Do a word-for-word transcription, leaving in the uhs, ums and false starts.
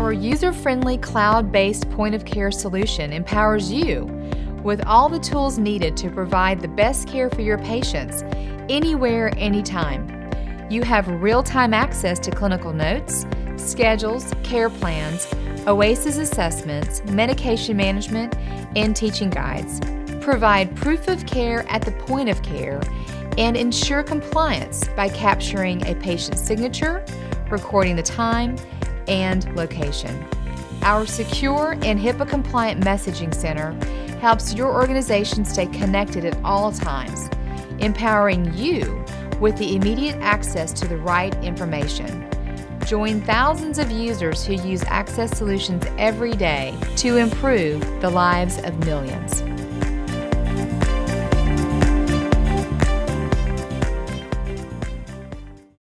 Our user-friendly cloud-based point-of-care solution empowers you with all the tools needed to provide the best care for your patients anywhere, anytime. You have real-time access to clinical notes, schedules, care plans, OASIS assessments, medication management, and teaching guides. Provide proof of care at the point of care and ensure compliance by capturing a patient's signature, recording the time, and location. Our secure and HIPAA-compliant messaging center helps your organization stay connected at all times, empowering you with the immediate access to the right information. Join thousands of users who use Access Solutions every day to improve the lives of millions.